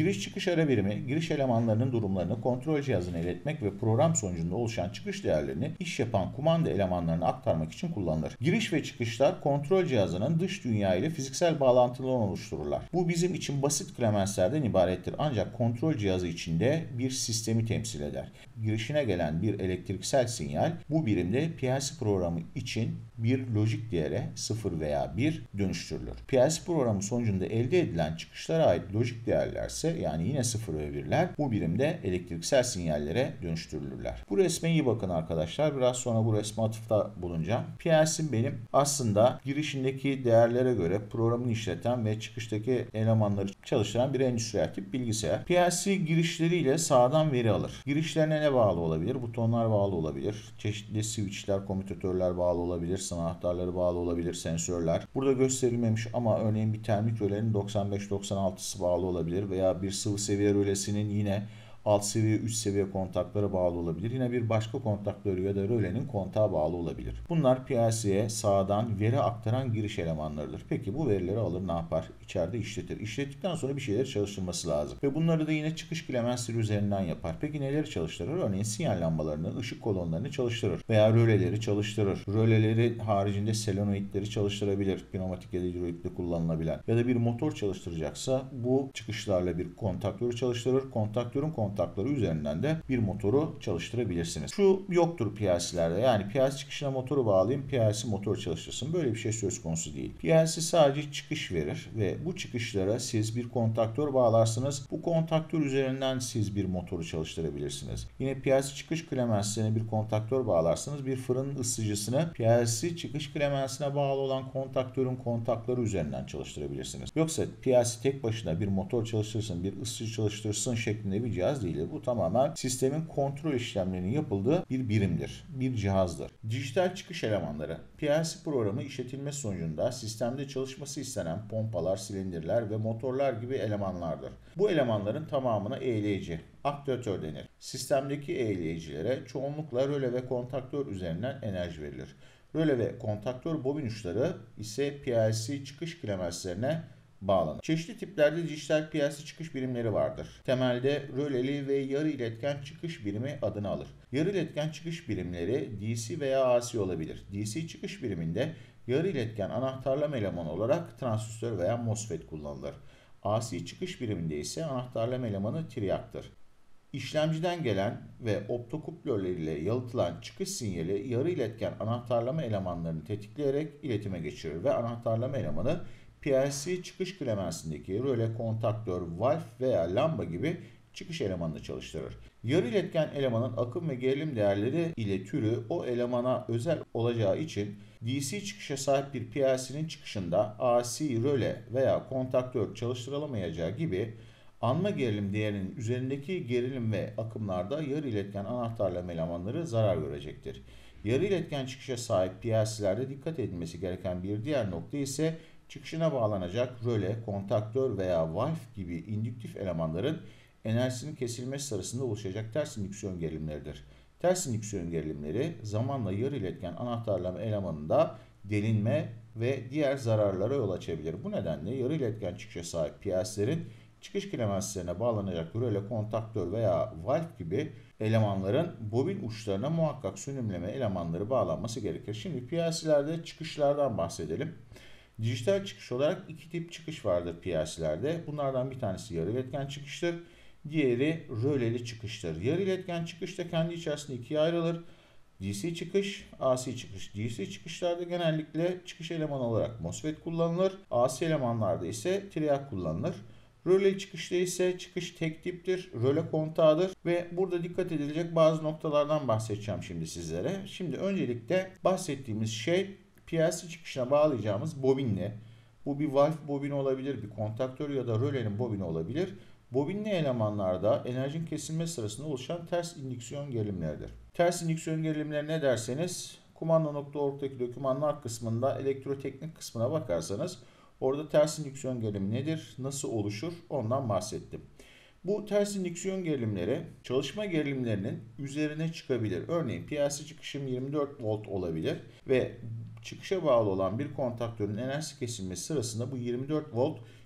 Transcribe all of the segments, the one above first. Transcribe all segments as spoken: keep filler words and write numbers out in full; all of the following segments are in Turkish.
Giriş çıkış ara birimi, giriş elemanlarının durumlarını kontrol cihazına iletmek ve program sonucunda oluşan çıkış değerlerini iş yapan kumanda elemanlarına aktarmak için kullanılır. Giriş ve çıkışlar kontrol cihazının dış dünya ile fiziksel bağlantılarını oluştururlar. Bu bizim için basit klemenslerden ibarettir ancak kontrol cihazı içinde bir sistemi temsil eder. Girişine gelen bir elektriksel sinyal bu birimde P L C programı için bir lojik değere sıfır veya bir dönüştürülür. P L C programı sonucunda elde edilen çıkışlara ait lojik değerlerse yani yine sıfır ve birler bu birimde elektriksel sinyallere dönüştürülürler. Bu resme iyi bakın arkadaşlar. Biraz sonra bu resme atıfta bulunacağım. P L C benim aslında girişindeki değerlere göre programını işleten ve çıkıştaki elemanları çalıştıran bir endüstriyel tip bilgisayar. P L C girişleriyle sağdan veri alır. Girişlerine ne bağlı olabilir? Butonlar bağlı olabilir. Çeşitli switchler, komütatörler bağlı olabilir. Sınır anahtarları bağlı olabilir. Sensörler. Burada gösterilmemiş ama örneğin bir termik rölenin doksan beş doksan altısı bağlı olabilir veya bir sıvı seviye rölesinin yine alt seviye, üst seviye kontaklara bağlı olabilir. Yine bir başka kontaktörü ya da rölenin kontağa bağlı olabilir. Bunlar P L C'ye sağdan veri aktaran giriş elemanlarıdır. Peki bu verileri alır ne yapar? İçeride işletir. İşlettikten sonra bir şeyleri çalıştırması lazım. Ve bunları da yine çıkış klemensleri üzerinden yapar. Peki neleri çalıştırır? Örneğin sinyal lambalarını, ışık kolonlarını çalıştırır. Veya röleleri çalıştırır. Röleleri haricinde solenoidleri çalıştırabilir. Pneumatik ya da hidrolikte kullanılabilen. Ya da bir motor çalıştıracaksa bu çıkışlarla bir kontaktörü çalıştırır. Kontaktörün kontaktörü kontakları üzerinden de bir motoru çalıştırabilirsiniz. Şu yoktur P L C'lerde. Yani P L C çıkışına motoru bağlayayım, P L C motor çalıştırsın. Böyle bir şey söz konusu değil. P L C sadece çıkış verir ve bu çıkışlara siz bir kontaktör bağlarsınız. Bu kontaktör üzerinden siz bir motoru çalıştırabilirsiniz. Yine P L C çıkış klemensine bir kontaktör bağlarsınız. Bir fırın ısıtıcısını P L C çıkış klemensine bağlı olan kontaktörün kontakları üzerinden çalıştırabilirsiniz. Yoksa P L C tek başına bir motor çalıştırsın, bir ısıtıcı çalıştırsın şeklinde bir cihaz değildir. Bu tamamen sistemin kontrol işlemlerinin yapıldığı bir birimdir, bir cihazdır. Dijital çıkış elemanları, P L C programı işletilmesi sonucunda sistemde çalışması istenen pompalar, silindirler ve motorlar gibi elemanlardır. Bu elemanların tamamına eğleyici, aktüatör denir. Sistemdeki eğleyicilere çoğunlukla röle ve kontaktör üzerinden enerji verilir. Röle ve kontaktör bobin uçları ise P L C çıkış klemenslerine bağlanır. Çeşitli tiplerde dijital P L C çıkış birimleri vardır. Temelde röleli ve yarı iletken çıkış birimi adını alır. Yarı iletken çıkış birimleri D C veya A C olabilir. D C çıkış biriminde yarı iletken anahtarlama elemanı olarak transistör veya MOSFET kullanılır. A C çıkış biriminde ise anahtarlama elemanı triaktır. İşlemciden gelen ve optokuplörler ile yalıtılan çıkış sinyali yarı iletken anahtarlama elemanlarını tetikleyerek iletime geçirir ve anahtarlama elemanı P L C çıkış klemensindeki röle, kontaktör, valve veya lamba gibi çıkış elemanını çalıştırır. Yarı iletken elemanın akım ve gerilim değerleri ile türü o elemana özel olacağı için D C çıkışa sahip bir P L C'nin çıkışında A C, röle veya kontaktör çalıştırılamayacağı gibi anma gerilim değerinin üzerindeki gerilim ve akımlarda yarı iletken anahtarlama elemanları zarar görecektir. Yarı iletken çıkışa sahip P L C'lerde dikkat edilmesi gereken bir diğer nokta ise çıkışına bağlanacak röle, kontaktör veya valve gibi indüktif elemanların enerjisinin kesilmesi sırasında oluşacak ters indüksiyon gerilimleridir. Ters indüksiyon gerilimleri zamanla yarı iletken anahtarlama elemanında delinme ve diğer zararlara yol açabilir. Bu nedenle yarı iletken çıkışa sahip P L C'lerin çıkış klemenslerine bağlanacak röle, kontaktör veya valve gibi elemanların bobin uçlarına muhakkak sönümleme elemanları bağlanması gerekir. Şimdi P L C'lerde çıkışlardan bahsedelim. Dijital çıkış olarak iki tip çıkış vardır P L C'lerde. Bunlardan bir tanesi yarı iletken çıkıştır. Diğeri röleli çıkıştır. Yarı iletken çıkış da kendi içerisinde ikiye ayrılır. D C çıkış, A C çıkış. D C çıkışlarda genellikle çıkış elemanı olarak MOSFET kullanılır. A C elemanlarda ise triac kullanılır. Röleli çıkışta ise çıkış tek tiptir, röle kontağıdır ve burada dikkat edilecek bazı noktalardan bahsedeceğim şimdi sizlere. Şimdi öncelikle bahsettiğimiz şey P L C çıkışına bağlayacağımız bobinle. Bu bir valve bobini olabilir, bir kontaktör ya da rölenin bobini olabilir. Bobinli elemanlarda enerjinin kesilme sırasında oluşan ters indüksiyon gerilimleridir. Ters indüksiyon gerilimleri ne derseniz kumanda nokta org'daki dokümanlar kısmında elektroteknik kısmına bakarsanız orada ters indüksiyon gerilimi nedir, nasıl oluşur ondan bahsettim. Bu ters indüksiyon gerilimleri çalışma gerilimlerinin üzerine çıkabilir. Örneğin P L C çıkışım yirmi dört volt olabilir ve çıkışa bağlı olan bir kontaktörün enerjisi kesilmesi sırasında bu yirmi dört volt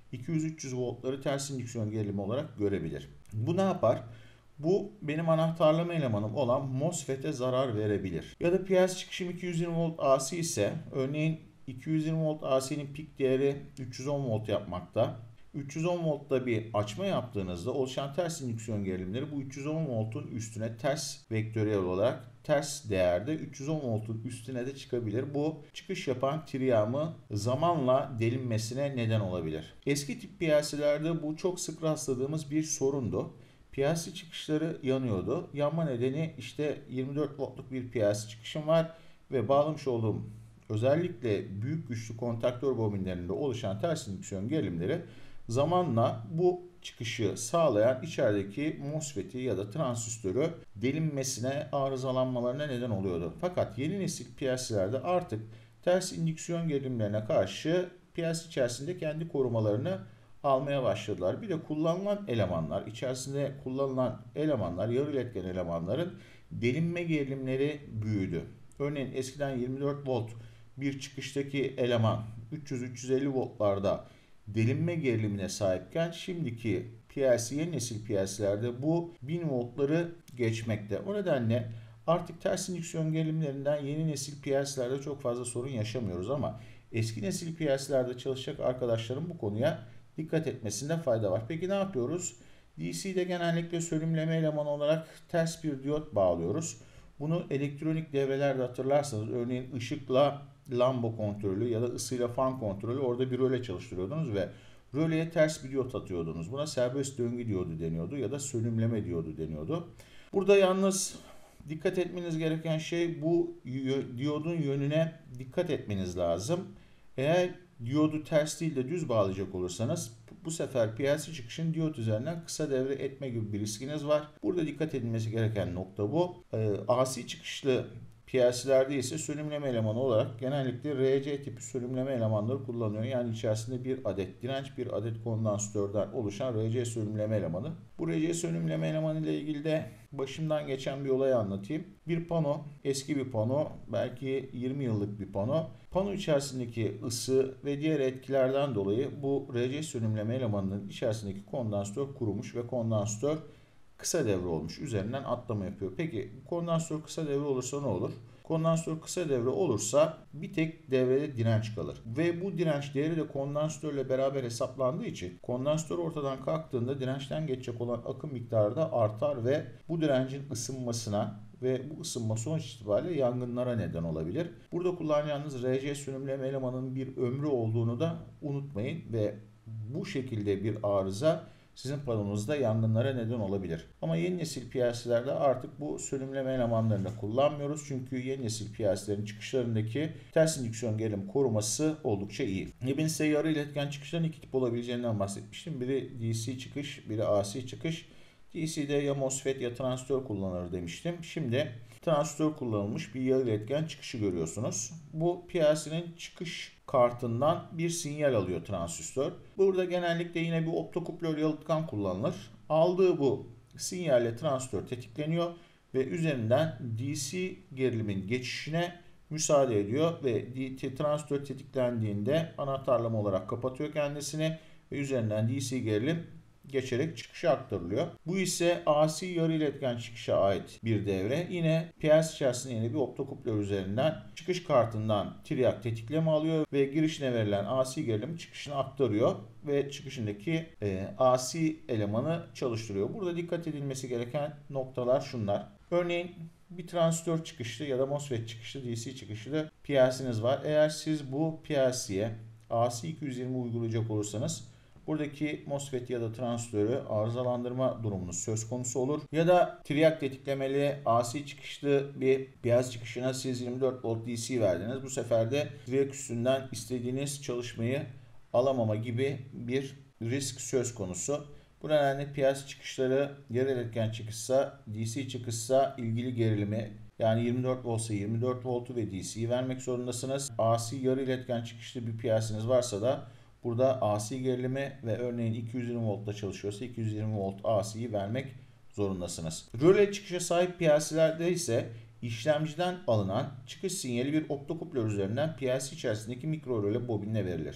iki yüz üç yüz voltları ters indüksiyon gerilimi olarak görebilir. Bu ne yapar? Bu benim anahtarlama elemanım olan MOSFET'e zarar verebilir. Ya da piyasa çıkışım iki yüz yirmi volt A C ise, örneğin iki yüz yirmi volt A C'nin pik değeri üç yüz on volt yapmakta. üç yüz on voltta bir açma yaptığınızda oluşan ters indüksiyon gerilimleri bu üç yüz on voltun üstüne ters vektörel olarak ters değerde üç yüz on voltun üstüne de çıkabilir. Bu çıkış yapan triyağımı zamanla delinmesine neden olabilir. Eski tip P L C'lerde bu çok sık rastladığımız bir sorundu. P L C çıkışları yanıyordu. Yanma nedeni işte yirmi dört voltluk bir P L C çıkışım var ve bağlamış olduğum özellikle büyük güçlü kontaktör bobinlerinde oluşan ters indüksiyon gerilimleri zamanla bu çıkışı sağlayan içerideki MOSFET'i ya da transistörü delinmesine, arızalanmalarına neden oluyordu. Fakat yeni nesil P L C'lerde artık ters indüksiyon gerilimlerine karşı P L C içerisinde kendi korumalarını almaya başladılar. Bir de kullanılan elemanlar, içerisinde kullanılan elemanlar, yarı iletken elemanların delinme gerilimleri büyüdü. Örneğin eskiden yirmi dört volt bir çıkıştaki eleman üç yüz üç yüz elli voltlarda delinme gerilimine sahipken şimdiki P L C, yeni nesil P L C'lerde bu bin voltları geçmekte. O nedenle artık ters indüksiyon gerilimlerinden yeni nesil P L C'lerde çok fazla sorun yaşamıyoruz ama eski nesil P L C'lerde çalışacak arkadaşların bu konuya dikkat etmesinde fayda var. Peki ne yapıyoruz? D C'de genellikle sönümleme elemanı olarak ters bir diyot bağlıyoruz. Bunu elektronik devrelerde hatırlarsanız, örneğin ışıkla lamba kontrolü ya da ısıyla fan kontrolü, orada bir röle çalıştırıyordunuz ve röleye ters bir diyot atıyordunuz. Buna serbest döngü diyodu deniyordu ya da sönümleme diyodu deniyordu. Burada yalnız dikkat etmeniz gereken şey, bu diyodun yönüne dikkat etmeniz lazım. Eğer diyodu ters değil de düz bağlayacak olursanız bu sefer P L C çıkışın diyot üzerinden kısa devre etme gibi bir riskiniz var. Burada dikkat edilmesi gereken nokta bu. Ee, A C çıkışlı P L C'lerde ise sönümleme elemanı olarak genellikle R C tipi sönümleme elemanları kullanılıyor. Yani içerisinde bir adet direnç, bir adet kondansatörden oluşan R C sönümleme elemanı. Bu R C sönümleme elemanı ile ilgili de başımdan geçen bir olayı anlatayım. Bir pano, eski bir pano, belki yirmi yıllık bir pano. Pano içerisindeki ısı ve diğer etkilerden dolayı bu R C sönümleme elemanının içerisindeki kondansatör kurumuş ve kondansatör kısa devre olmuş. Üzerinden atlama yapıyor. Peki kondansatör kısa devre olursa ne olur? Kondansatör kısa devre olursa bir tek devrede direnç kalır. Ve bu direnç değeri de kondansatörle beraber hesaplandığı için kondansatör ortadan kalktığında dirençten geçecek olan akım miktarı da artar ve bu direncin ısınmasına ve bu ısınma sonuç itibariyle yangınlara neden olabilir. Burada kullanacağınız R C sönümleme elemanının bir ömrü olduğunu da unutmayın ve bu şekilde bir arıza sizin panonuzda yangınlara neden olabilir. Ama yeni nesil P L C'lerde artık bu sönümleme elemanlarını kullanmıyoruz. Çünkü yeni nesil P L C'lerin çıkışlarındaki ters indüksiyon gerilim koruması oldukça iyi. Ben size yarı iletken çıkışların iki tip olabileceğinden bahsetmiştim. Biri D C çıkış, biri A C çıkış. D C'de ya MOSFET ya transistör kullanılır demiştim. Şimdi transistör kullanılmış bir yarı iletken çıkışı görüyorsunuz. Bu P L C'nin çıkış kartından bir sinyal alıyor transistör. Burada genellikle yine bir optokuplör yalıtkan kullanılır. Aldığı bu sinyalle transistör tetikleniyor ve üzerinden D C gerilimin geçişine müsaade ediyor ve transistör tetiklendiğinde anahtarlama olarak kapatıyor kendisini ve üzerinden D C gerilim geçerek çıkışa aktarılıyor. Bu ise A C yarı iletken çıkışa ait bir devre. Yine P L C içerisinde yine bir optokuplör üzerinden çıkış kartından triyaq tetikleme alıyor ve girişine verilen A C gerilimi çıkışına aktarıyor ve çıkışındaki e, A C elemanı çalıştırıyor. Burada dikkat edilmesi gereken noktalar şunlar. Örneğin bir transistör çıkışlı ya da MOSFET çıkışlı, D C çıkışlı P L C'niz var. Eğer siz bu P L C'ye A C iki yüz yirmi uygulayacak olursanız buradaki MOSFET ya da transistörü arızalandırma durumunuz söz konusu olur. Ya da triyaq tetiklemeli A C çıkışlı bir P L C çıkışına siz yirmi dört volt D C verdiniz. Bu sefer de triyaq üstünden istediğiniz çalışmayı alamama gibi bir risk söz konusu. Bu nedenle P L C çıkışları yarı iletken çıkışsa, D C çıkışsa ilgili gerilimi, yani yirmi dört voltsa yirmi dört voltu ve D C'yi vermek zorundasınız. A C yarı iletken çıkışlı bir P L C'niz varsa da burada A C gerilimi ve örneğin iki yüz yirmi voltta çalışıyorsa iki yüz yirmi volt A C'yi vermek zorundasınız. Röle çıkışa sahip P L C'lerde ise işlemciden alınan çıkış sinyali bir optokuplör üzerinden P L C içerisindeki mikro röle bobinine verilir.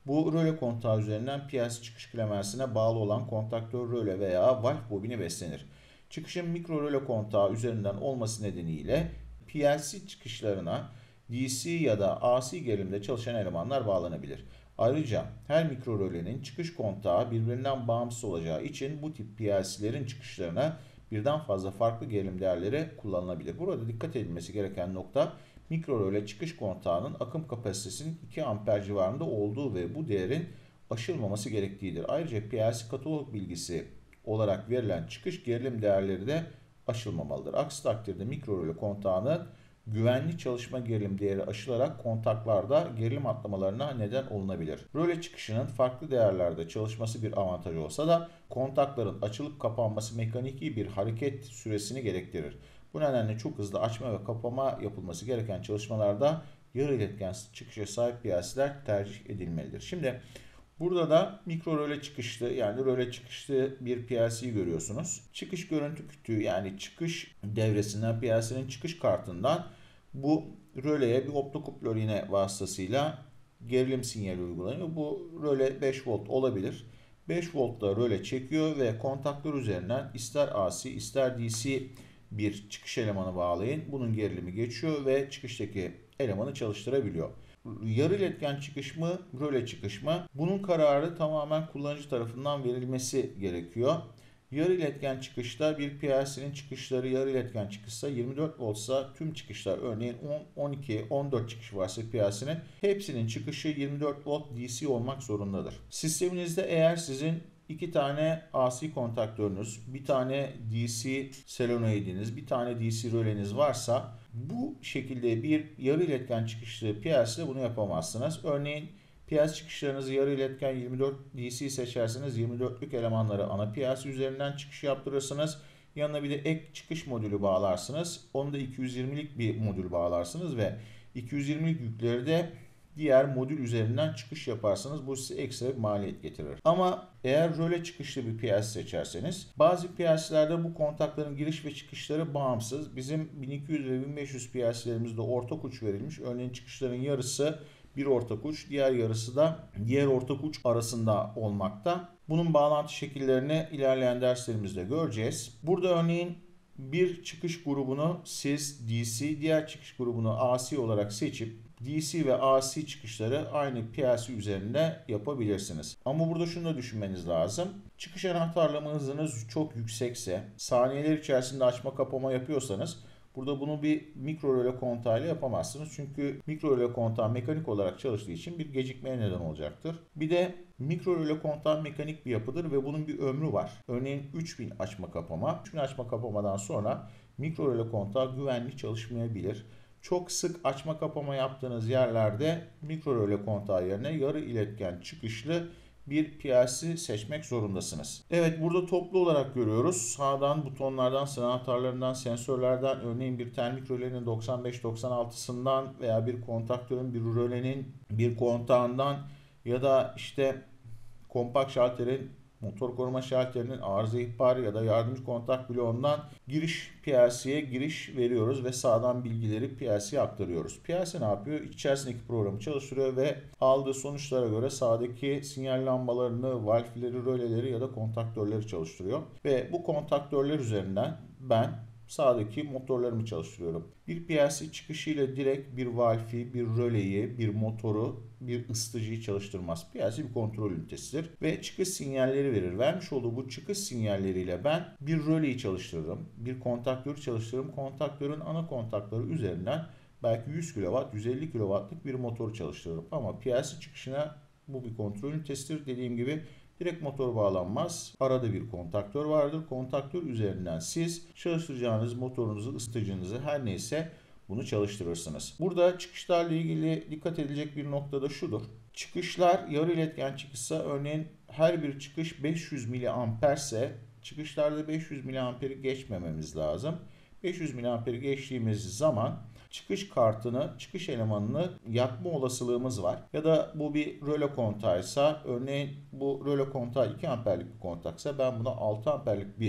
Bu röle kontağı üzerinden P L C çıkış klemensine bağlı olan kontaktör röle veya valve bobini beslenir. Çıkışın mikro röle kontağı üzerinden olması nedeniyle P L C çıkışlarına D C ya da A C gerilimde çalışan elemanlar bağlanabilir. Ayrıca her mikro rölenin çıkış kontağı birbirinden bağımsız olacağı için bu tip P L C'lerin çıkışlarına birden fazla farklı gerilim değerleri kullanılabilir. Burada dikkat edilmesi gereken nokta mikro röle çıkış kontağının akım kapasitesinin iki amper civarında olduğu ve bu değerin aşılmaması gerektiğidir. Ayrıca P L C katalog bilgisi olarak verilen çıkış gerilim değerleri de aşılmamalıdır. Aksi takdirde mikro röle kontağının güvenli çalışma gerilim değeri aşılarak kontaklarda gerilim atlamalarına neden olunabilir. Röle çıkışının farklı değerlerde çalışması bir avantaj olsa da kontakların açılıp kapanması mekaniki bir hareket süresini gerektirir. Bu nedenle çok hızlı açma ve kapama yapılması gereken çalışmalarda yarı iletken çıkışa sahip P L C'ler tercih edilmelidir. Şimdi burada da mikro röle çıkışlı yani röle çıkışlı bir P L C'yi görüyorsunuz. Çıkış görüntü kütüğü yani çıkış devresinden P L C'nin çıkış kartından bu röleye bir optokuplör iğne vasıtasıyla gerilim sinyali uygulanıyor. Bu röle beş volt olabilir. beş voltta röle çekiyor ve kontaktör üzerinden ister A C ister D C bir çıkış elemanı bağlayın. Bunun gerilimi geçiyor ve çıkıştaki elemanı çalıştırabiliyor. Yarı iletken çıkış mı, röle çıkış mı? Bunun kararı tamamen kullanıcı tarafından verilmesi gerekiyor. Yarı iletken çıkışta bir P L C'nin çıkışları yarı iletken çıkışsa yirmi dört voltsa tüm çıkışlar örneğin on, on iki, on dört çıkış varsa P L C'nin hepsinin çıkışı yirmi dört volt D C olmak zorundadır. Sisteminizde eğer sizin iki tane A C kontaktörünüz, bir tane D C solenoidiniz, bir tane D C röleniz varsa bu şekilde bir yarı iletken çıkışlı P L C'de bunu yapamazsınız. Örneğin P L C çıkışlarınızı yarı iletken yirmi dört D C seçerseniz yirmi dörtlük elemanları ana P L C üzerinden çıkış yaptırırsınız. Yanına bir de ek çıkış modülü bağlarsınız. Onu da iki yüz yirmilik bir modül bağlarsınız ve iki yüz yirmilik yükleri de diğer modül üzerinden çıkış yaparsanız bu size ekstra bir maliyet getirir. Ama eğer röle çıkışlı bir P L C seçerseniz bazı P L C'lerde bu kontakların giriş ve çıkışları bağımsız. Bizim bin iki yüz ve bin beş yüz P L C'lerimizde ortak uç verilmiş. Örneğin çıkışların yarısı bir ortak uç, diğer yarısı da diğer ortak uç arasında olmakta. Bunun bağlantı şekillerini ilerleyen derslerimizde göreceğiz. Burada örneğin bir çıkış grubunu siz D C, diğer çıkış grubunu A C olarak seçip D C ve A C çıkışları aynı P L C üzerinde yapabilirsiniz. Ama burada şunu da düşünmeniz lazım. Çıkış anahtarlama hızınız çok yüksekse, saniyeler içerisinde açma kapama yapıyorsanız burada bunu bir mikro röle kontağıyla yapamazsınız. Çünkü mikro röle kontağı mekanik olarak çalıştığı için bir gecikmeye neden olacaktır. Bir de mikro röle kontağı mekanik bir yapıdır ve bunun bir ömrü var. Örneğin üç bin açma kapama. üç bin açma kapamadan sonra mikro röle kontağı güvenli çalışmayabilir. Çok sık açma kapama yaptığınız yerlerde mikro röle kontağı yerine yarı iletken çıkışlı bir P L C seçmek zorundasınız. Evet, burada toplu olarak görüyoruz. Sağdan butonlardan, sıra anahtarlarından, sensörlerden, örneğin bir termik rölenin doksan beş doksan altısından veya bir kontaktörün bir rölenin bir kontağından ya da işte kompakt şalterin, motor koruma şalterinin arıza ihbarı ya da yardımcı kontak bloğundan giriş P L C'ye giriş veriyoruz ve sağdan bilgileri P L C'ye aktarıyoruz. P L C ne yapıyor? İçerisindeki programı çalıştırıyor ve aldığı sonuçlara göre sağdaki sinyal lambalarını, valfleri, röleleri ya da kontaktörleri çalıştırıyor. Ve bu kontaktörler üzerinden ben sağdaki motorlarımı çalıştırıyorum. Bir P L C çıkışıyla direkt bir valfi, bir röleyi, bir motoru, bir ısıtıcıyı çalıştırmaz. P L C bir kontrol ünitesidir ve çıkış sinyalleri verir. Vermiş olduğu bu çıkış sinyalleriyle ben bir röleyi çalıştırırım, bir kontaktörü çalıştırırım. Kontaktörün ana kontaktörü üzerinden belki yüz kilowatt, yüz elli kilowattlık bir motoru çalıştırırım. Ama P L C çıkışına bu bir kontrol ünitesidir. Dediğim gibi direkt motor bağlanmaz. Arada bir kontaktör vardır. Kontaktör üzerinden siz çalıştıracağınız motorunuzu, ısıtıcınızı her neyse bunu çalıştırırsınız. Burada çıkışlarla ilgili dikkat edilecek bir nokta da şudur. Çıkışlar yarı iletken çıkışsa örneğin her bir çıkış beş yüz miliamper ise çıkışlarda beş yüz miliamperi geçmememiz lazım. beş yüz miliamperi geçtiğimiz zaman çıkış kartını, çıkış elemanını yakma olasılığımız var. Ya da bu bir röle kontağıysa, örneğin bu röle kontağı iki amperlik bir kontaksa ben buna altı amperlik bir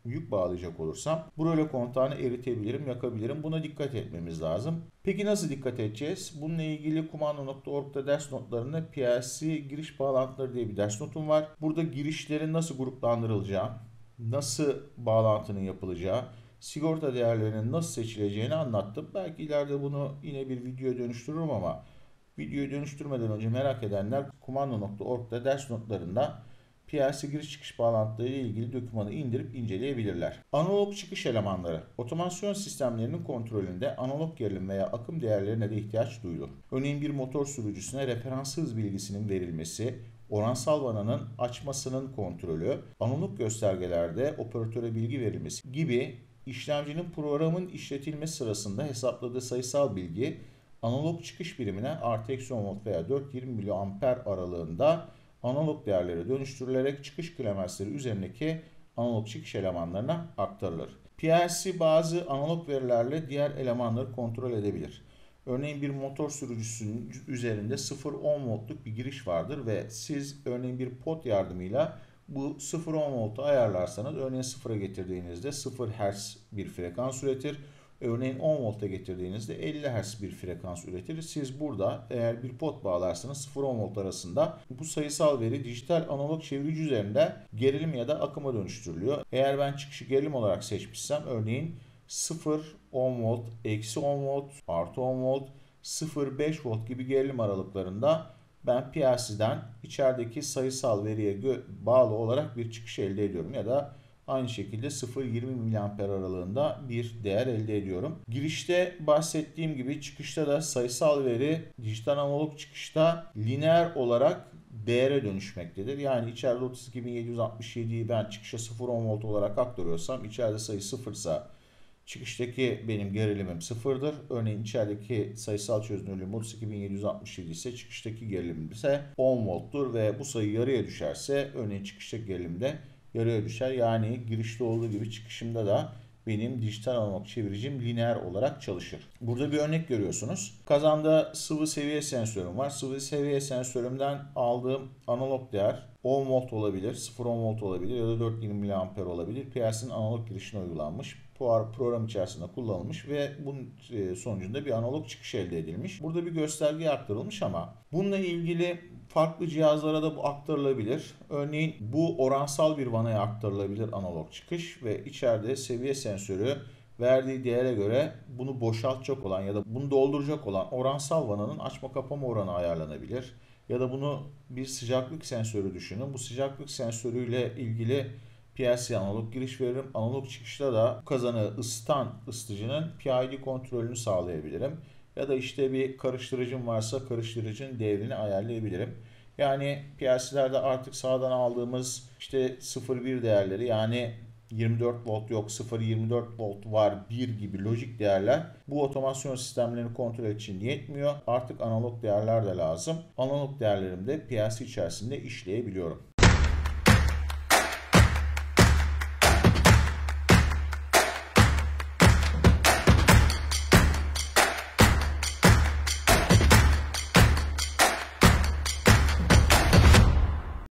yük bağlayacak olursam bu röle kontağını eritebilirim, yakabilirim. Buna dikkat etmemiz lazım. Peki nasıl dikkat edeceğiz? Bununla ilgili kumanda nokta org'da ders notlarında P L C giriş bağlantıları diye bir ders notum var. Burada girişlerin nasıl gruplandırılacağı, nasıl bağlantının yapılacağı, sigorta değerlerinin nasıl seçileceğini anlattım. Belki ileride bunu yine bir videoya dönüştürürüm ama videoyu dönüştürmeden önce merak edenler kumanda nokta org'da ders notlarında P L C giriş çıkış bağlantıları ile ilgili dokümanı indirip inceleyebilirler. Analog çıkış elemanları. Otomasyon sistemlerinin kontrolünde analog gerilim veya akım değerlerine de ihtiyaç duyulur. Örneğin bir motor sürücüsüne referans hız bilgisinin verilmesi, oransal vananın açmasının kontrolü, analog göstergelerde operatöre bilgi verilmesi gibi işlemcinin programın işletilmesi sırasında hesapladığı sayısal bilgi analog çıkış birimine artı eksi on volt veya dört yüz yirmi miliamper aralığında analog değerlere dönüştürülerek çıkış klemensleri üzerindeki analog çıkış elemanlarına aktarılır. P L C bazı analog verilerle diğer elemanları kontrol edebilir. Örneğin bir motor sürücüsünün üzerinde sıfır virgül on voltluk bir giriş vardır ve siz örneğin bir pot yardımıyla bu sıfır virgül on voltu ayarlarsanız örneğin sıfıra getirdiğinizde sıfır hertz bir frekans üretir. Örneğin on volta getirdiğinizde elli hertz bir frekans üretir. Siz burada eğer bir pot bağlarsanız sıfır on volt arasında bu sayısal veri dijital analog çevirici üzerinde gerilim ya da akıma dönüştürülüyor. Eğer ben çıkışı gerilim olarak seçmişsem örneğin sıfır on volt, eksi on volt, artı on volt, sıfır virgül beş volt gibi gerilim aralıklarında ben P L C'den içerideki sayısal veriye bağlı olarak bir çıkış elde ediyorum ya da aynı şekilde sıfır virgül yirmi miliamper aralığında bir değer elde ediyorum. Girişte bahsettiğim gibi çıkışta da sayısal veri dijital analog çıkışta lineer olarak değere dönüşmektedir. Yani içeride otuz iki bin yedi yüz altmış yediyi ben çıkışa sıfır virgül on volt olarak aktarıyorsam içeride sayı sıfırsa çıkıştaki benim gerilimim sıfırdır. Örneğin içerideki sayısal çözünürlüğüm otuz iki bin yedi yüz altmış yedi ise çıkıştaki gerilimim ise on volttur ve bu sayı yarıya düşerse örneğin çıkıştaki gerilim de yarıya düşer. Yani girişte olduğu gibi çıkışımda da benim dijital analog çeviricim lineer olarak çalışır. Burada bir örnek görüyorsunuz. Kazanda sıvı seviye sensörüm var. Sıvı seviye sensörümden aldığım analog değer on volt olabilir, sıfır virgül on volt olabilir ya da dört yüz yirmi miliamper olabilir. P L C'nin analog girişine uygulanmış. Program içerisinde kullanılmış ve bunun sonucunda bir analog çıkış elde edilmiş. Burada bir gösterge aktarılmış ama bununla ilgili farklı cihazlara da bu aktarılabilir. Örneğin bu oransal bir vanaya aktarılabilir analog çıkış ve içeride seviye sensörü verdiği değere göre bunu boşaltacak olan ya da bunu dolduracak olan oransal vananın açma kapama oranı ayarlanabilir. Ya da bunu bir sıcaklık sensörü düşünün. Bu sıcaklık sensörüyle ilgili P L C analog giriş veririm. Analog çıkışta da kazanı ısıtan ısıtıcının P I D kontrolünü sağlayabilirim. Ya da işte bir karıştırıcım varsa karıştırıcının devrini ayarlayabilirim. Yani P L C'lerde artık sağdan aldığımız işte sıfır virgül bir değerleri yani yirmi dört volt yok sıfır virgül yirmi dört volt var bir gibi lojik değerler bu otomasyon sistemlerini kontrol için yetmiyor. Artık analog değerler de lazım. Analog değerlerimi de P L C içerisinde işleyebiliyorum.